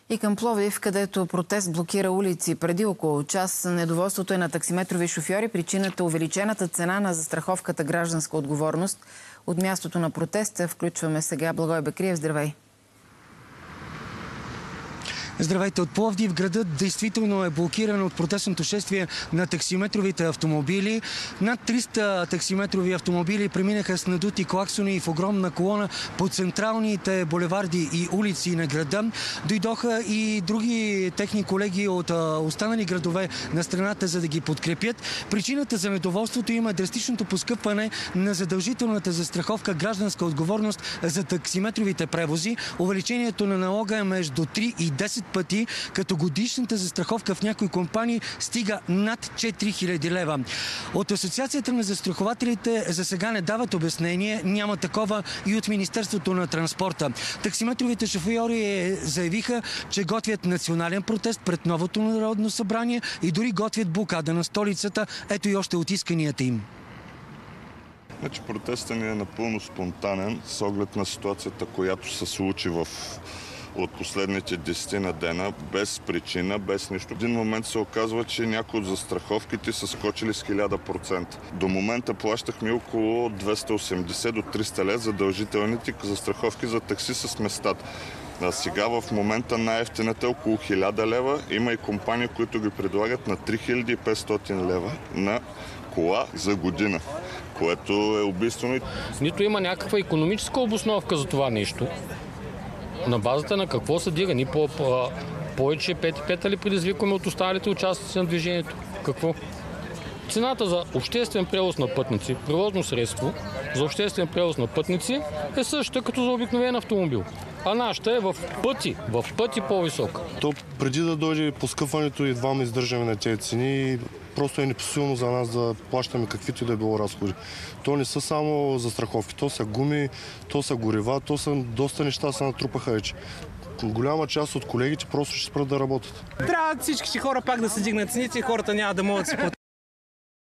И към Пловдив, където протест блокира улици преди около час. Недоволството е на таксиметрови шофьори. Причината е увеличената цена на застраховката гражданска отговорност. От мястото на протеста включваме сега Благой Бекриев. Здравей! Здравейте от Пловдив. Градът действително е блокиран от протестното шествие на таксиметровите автомобили. Над 300 таксиметрови автомобили преминаха с надути клаксони и в огромна колона по централните булеварди и улици на града. Дойдоха и други техни колеги от останали градове на страната, за да ги подкрепят. Причината за недоволството има драстичното поскъпване на задължителната застраховка гражданска отговорност за таксиметровите превози. Увеличението на налога е между 3 и 10 пъти, като годишната застраховка в някои компании стига над 4000 лева. От Асоциацията на застрахователите за сега не дават обяснение, няма такова и от Министерството на транспорта. Таксиметровите шофьори заявиха, че готвят национален протест пред новото Народно събрание и дори готвят блокада на столицата. Ето и още от исканията им. Значи протестът ни е напълно спонтанен с оглед на ситуацията, която се случи от последните 10 на дена, без причина, без нищо. В един момент се оказва, че някои от застраховките са скочили с 1000%. До момента плащахме около 280 до 300 лет задължителните застраховки за такси с местата. А сега в момента най-евтината е около 1000 лева. Има и компании, които ги предлагат на 3500 лева на кола за година, което е убийствено. Нито има някаква икономическа обосновка за това нещо. На базата на какво се дига? Ние повече 5 ли предизвикваме от останалите участници на движението? Какво? Цената за обществен превоз на пътници, превозно средство за обществен превоз на пътници е същата като за обикновен автомобил. А нашата е в пъти по-висока. То преди да дойде поскъпването и едва издържаме на тези цени, просто е непосилно за нас да плащаме каквито и да е било разходи. То не са само застраховки, то са гуми, то са горива, то са доста неща се натрупаха вече. Голяма част от колегите просто ще спрат да работят. Трябва всички хора пак да се дигнат цените и хората няма да могат да се платят.